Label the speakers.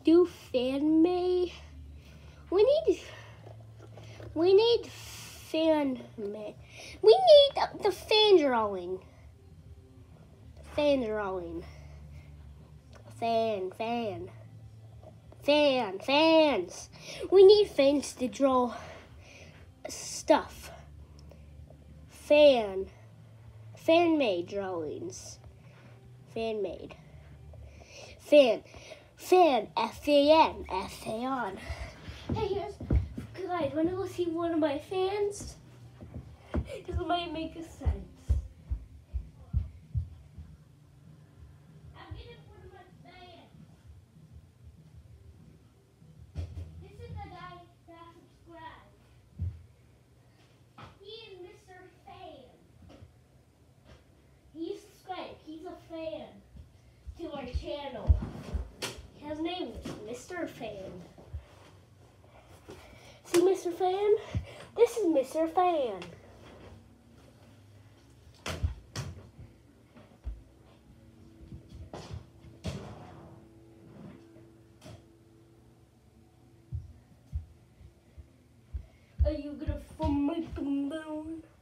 Speaker 1: do fan made. We need fan made. We need the fan drawing. Fan drawing. Fans. We need fans to draw stuff. Fan made drawings. Fan made. Fan. F-A-N. Hey, guys, wanna go see one of my fans? This might make sense. I'm getting one of my fans. This is the guy that subscribed. He is Mr. Fan. He's subscribed. He's a fan to our channel. His name is Mr. Fan. See Mr. Fan? This is Mr. Fan. Are you gonna film my balloon?